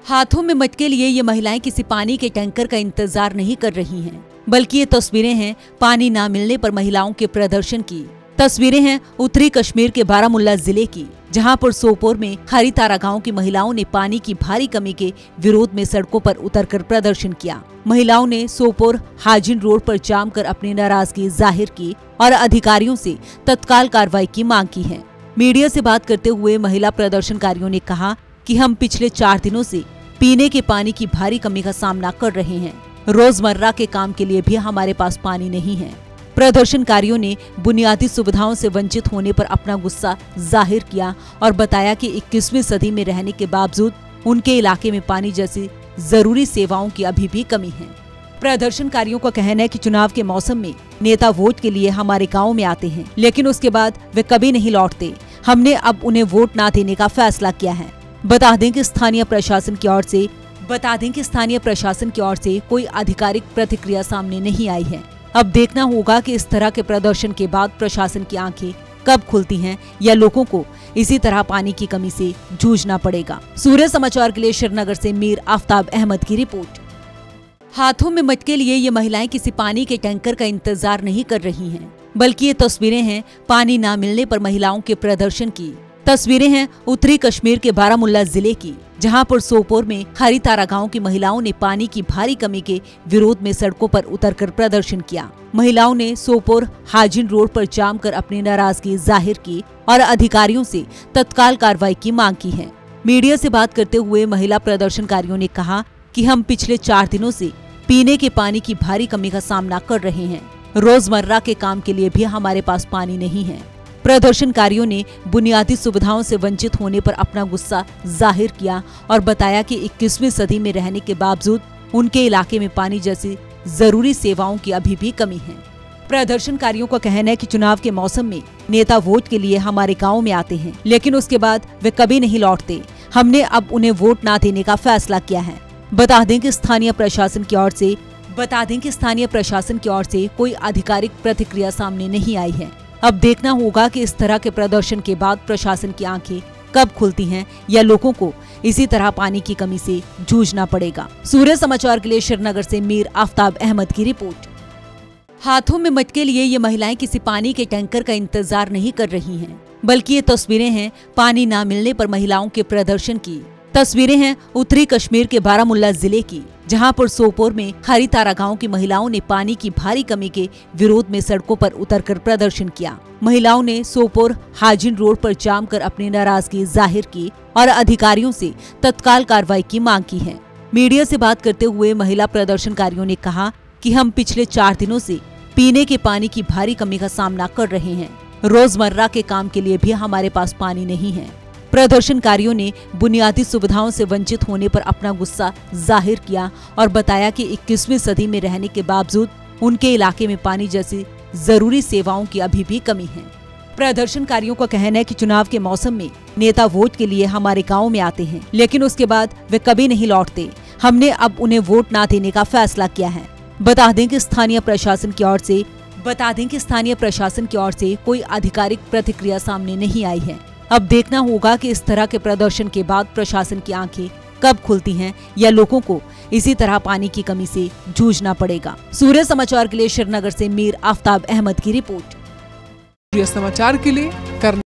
हाथों में मटके लिए ये महिलाएं किसी पानी के टैंकर का इंतजार नहीं कर रही हैं, बल्कि ये तस्वीरें हैं पानी ना मिलने पर महिलाओं के प्रदर्शन की। तस्वीरें हैं उत्तरी कश्मीर के बारामुल्ला जिले की, जहां पर सोपोर में हरितारा गांव की महिलाओं ने पानी की भारी कमी के विरोध में सड़कों पर उतरकर प्रदर्शन किया। महिलाओं ने सोपोर हाजिन रोड पर जाम कर अपनी नाराजगी जाहिर की और अधिकारियों से तत्काल कार्रवाई की मांग की है। मीडिया से बात करते हुए महिला प्रदर्शनकारियों ने कहा कि हम पिछले 4 दिनों से पीने के पानी की भारी कमी का सामना कर रहे हैं। रोजमर्रा के काम के लिए भी हमारे पास पानी नहीं है। प्रदर्शनकारियों ने बुनियादी सुविधाओं से वंचित होने पर अपना गुस्सा जाहिर किया और बताया कि 21वीं सदी में रहने के बावजूद उनके इलाके में पानी जैसी जरूरी सेवाओं की अभी भी कमी है। प्रदर्शनकारियों का कहना है कि चुनाव के मौसम में नेता वोट के लिए हमारे गाँव में आते हैं, लेकिन उसके बाद वे कभी नहीं लौटते। हमने अब उन्हें वोट न देने का फैसला किया है। बता दें कि स्थानीय प्रशासन की ओर से कोई आधिकारिक प्रतिक्रिया सामने नहीं आई है। अब देखना होगा कि इस तरह के प्रदर्शन के बाद प्रशासन की आंखें कब खुलती हैं या लोगों को इसी तरह पानी की कमी से जूझना पड़ेगा। सूर्य समाचार के लिए श्रीनगर से मीर आफ्ताब अहमद की रिपोर्ट। हाथों में मटके लिए ये महिलाएं किसी पानी के टैंकर का इंतजार नहीं कर रही हैं, बल्कि ये तस्वीरें हैं पानी न मिलने पर महिलाओं के प्रदर्शन की। तस्वीरें हैं उत्तरी कश्मीर के बारामुल्ला जिले की, जहां पर सोपोर में हरितारा गांव की महिलाओं ने पानी की भारी कमी के विरोध में सड़कों पर उतरकर प्रदर्शन किया। महिलाओं ने सोपोर हाजिन रोड पर जाम कर अपनी नाराजगी जाहिर की और अधिकारियों से तत्काल कार्रवाई की मांग की है। मीडिया से बात करते हुए महिला प्रदर्शनकारियों ने कहा कि हम पिछले 4 दिनों से पीने के पानी की भारी कमी का सामना कर रहे हैं। रोजमर्रा के काम के लिए भी हमारे पास पानी नहीं है। प्रदर्शनकारियों ने बुनियादी सुविधाओं से वंचित होने पर अपना गुस्सा जाहिर किया और बताया कि 21वीं सदी में रहने के बावजूद उनके इलाके में पानी जैसी जरूरी सेवाओं की अभी भी कमी है। प्रदर्शनकारियों का कहना है कि चुनाव के मौसम में नेता वोट के लिए हमारे गाँव में आते हैं, लेकिन उसके बाद वे कभी नहीं लौटते। हमने अब उन्हें वोट न देने का फैसला किया है। बता दें कि स्थानीय प्रशासन की ओर से कोई आधिकारिक प्रतिक्रिया सामने नहीं आई है। अब देखना होगा कि इस तरह के प्रदर्शन के बाद प्रशासन की आंखें कब खुलती हैं या लोगों को इसी तरह पानी की कमी से जूझना पड़ेगा। सूर्य समाचार के लिए श्रीनगर से मीर आफ्ताब अहमद की रिपोर्ट। हाथों में मटके लिए ये महिलाएं किसी पानी के टैंकर का इंतजार नहीं कर रही हैं, बल्कि ये तस्वीरें हैं पानी न मिलने पर महिलाओं के प्रदर्शन की। तस्वीरें हैं उत्तरी कश्मीर के बारामुल्ला जिले की, जहां पर सोपोर में हरितारा गांव की महिलाओं ने पानी की भारी कमी के विरोध में सड़कों पर उतरकर प्रदर्शन किया। महिलाओं ने सोपोर हाजिन रोड पर जाम कर अपनी नाराजगी जाहिर की और अधिकारियों से तत्काल कार्रवाई की मांग की है। मीडिया से बात करते हुए महिला प्रदर्शनकारियों ने कहा कि हम पिछले 4 दिनों से पीने के पानी की भारी कमी का सामना कर रहे हैं। रोजमर्रा के काम के लिए भी हमारे पास पानी नहीं है। प्रदर्शनकारियों ने बुनियादी सुविधाओं से वंचित होने पर अपना गुस्सा जाहिर किया और बताया कि 21वीं सदी में रहने के बावजूद उनके इलाके में पानी जैसी जरूरी सेवाओं की अभी भी कमी है। प्रदर्शनकारियों का कहना है कि चुनाव के मौसम में नेता वोट के लिए हमारे गाँव में आते हैं, लेकिन उसके बाद वे कभी नहीं लौटते। हमने अब उन्हें वोट न देने का फैसला किया है। बता दें कि स्थानीय प्रशासन की ओर से कोई आधिकारिक प्रतिक्रिया सामने नहीं आई है। अब देखना होगा कि इस तरह के प्रदर्शन के बाद प्रशासन की आंखें कब खुलती हैं या लोगों को इसी तरह पानी की कमी से जूझना पड़ेगा। सूर्य समाचार के लिए श्रीनगर से मीर आफ्ताब अहमद की रिपोर्ट। सूर्य समाचार के लिए